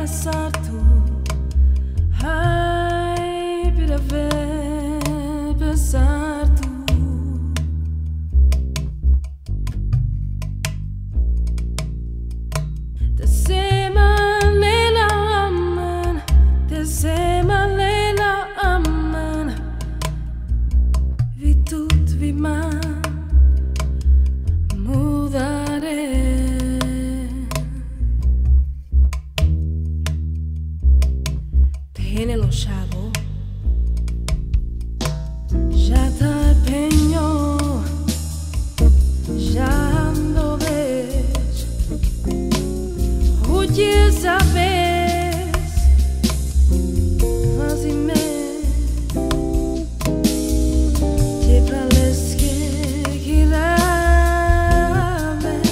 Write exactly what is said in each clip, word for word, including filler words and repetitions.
pensar tu, ai para ver pensar tu. Desema lela amen, desema lela amen. Vi tut vi man mudare. Tiene lo chavo, ya te empeño, ya ando ves, oye sabes, más y me, llevales que girabes.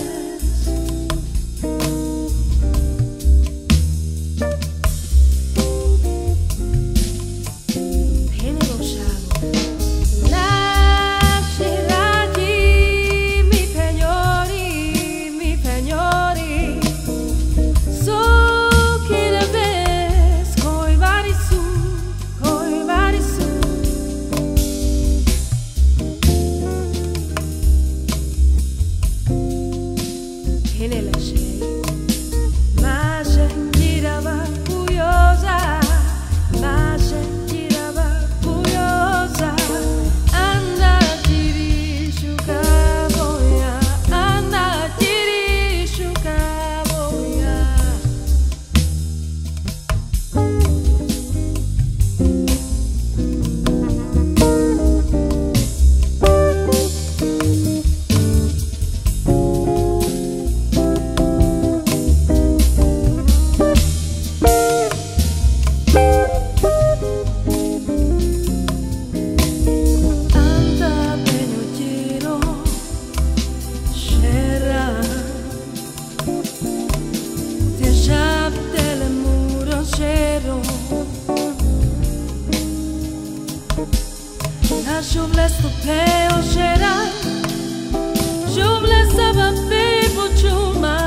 Je vous laisse te paix au chéra, je vous laisse avancer pour chuma,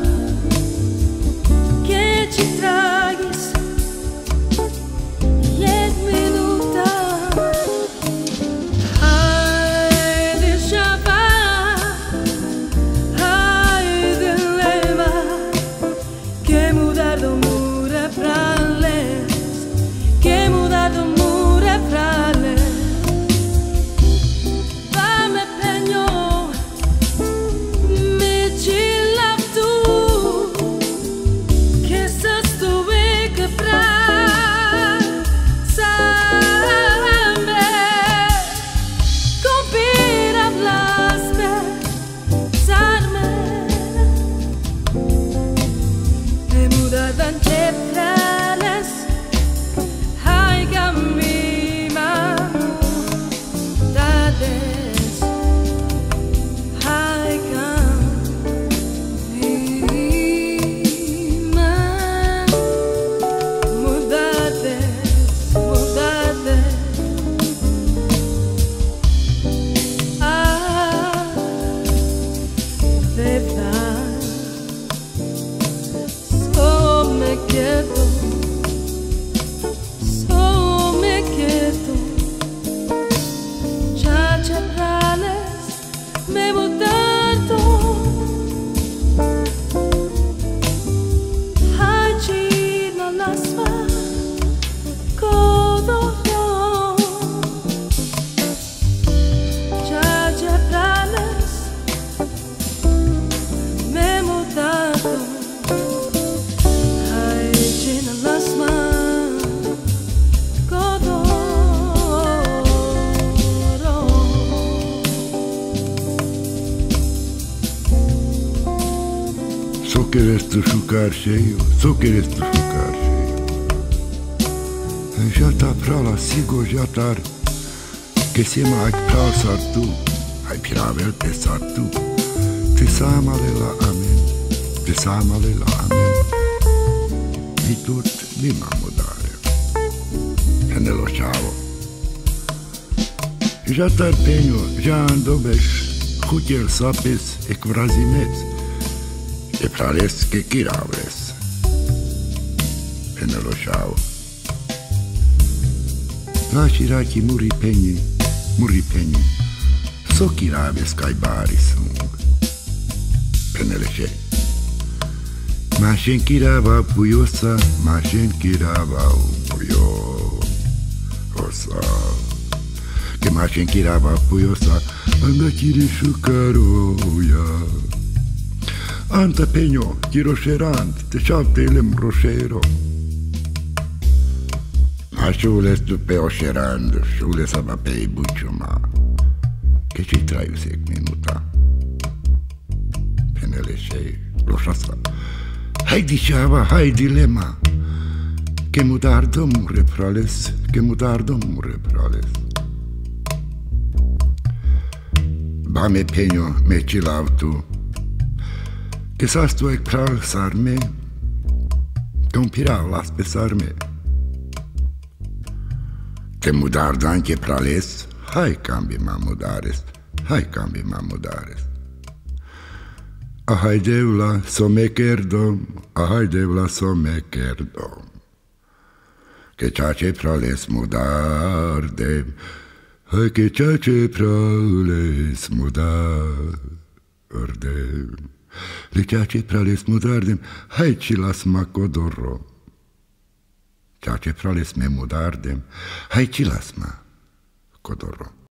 que te tragues, diez minutos, ai deixa vai, ai de leva, que mudar do muro é pra les, que mudar do muro é pra les. Só queres tu ficar cheio, só queres tu ficar cheio. Já tá pra lá, sigo já tá. Que se mai pra sartu, ai piravel pe sartu. Te samale la amen, te samale la amen. Mi tut mi mamodare. E nello ciao. Já tá penho, já ando beš, chutel sapis e kvrazimec. E prales que quirables. che ne lo sciao. La ciraki muri pegni, muri pegni, so chi rave scaibari sung, che ne le sce. Ma shen kirava puyosa, ma shen kirava puyo, osa. Che ma shen kirava puyosa, anda kiri shukaroya. Anta pegno, kirosherant, te șapte lem roșero. Ma șules tu pe oșerand, șules ava pe ibuciuma. Che ci traiu sec minuta. Penele șei, loșasa. Hai diceva, hai dilema. Che mudar domure prales, che mudar domure prales. Ba me pegno, me cilav tu. Che sas tu ec pral sarme, che un pirav las pe sarme. Te mudar danche prales, hai cambi ma mudares, hai cambi ma mudares. Ahai devla so me kerdom, ahai devla so me kerdom. Che ceea ce prales mudar dem, hai che ceea ce prales mudar dem. Le ceea ce prales mudar dem, hai ci las ma codoro. Ceea ce prales me mudar dem, hai ci las ma codoro.